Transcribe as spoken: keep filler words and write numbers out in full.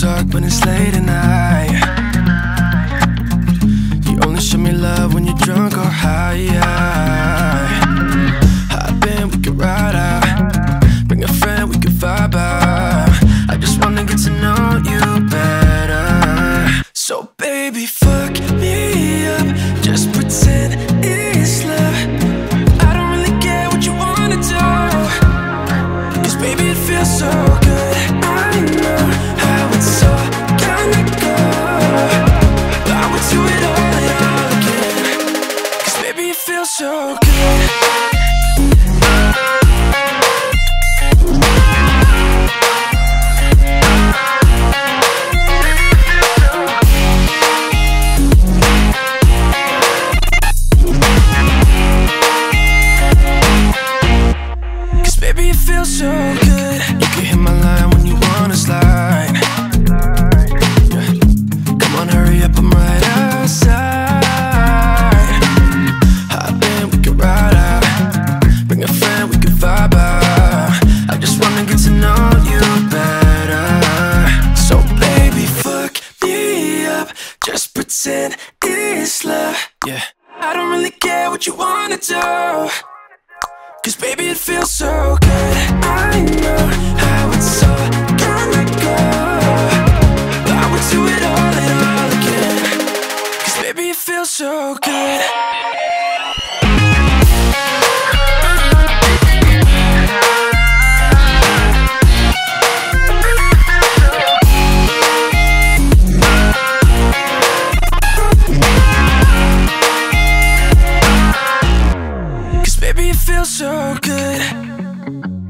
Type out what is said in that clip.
talk when it's late at night. You only show me love when you're drunk or high. Hop in, we can ride out. Bring a friend, we can vibe out. I just wanna get to know you better. So baby, fuck me up, just pretend it's love. I don't really care what you wanna do, cause baby it feels so good. I know how it's all gonna go, but I would do it all and all again, cause baby it feels so good. Baby, it feels so good. You can hit my line when you wanna slide. Yeah. Come on, hurry up, I'm right outside. Hop in, we can ride out. Bring a friend, we can vibe out. I just wanna get to know you better. So baby, fuck me up, just pretend it's love. Yeah, I don't really care what you wanna do, cause baby it feels so good. I know how it's all gonna go, but I would do it all and all again, cause baby it feels so good. Cause baby it feels so good.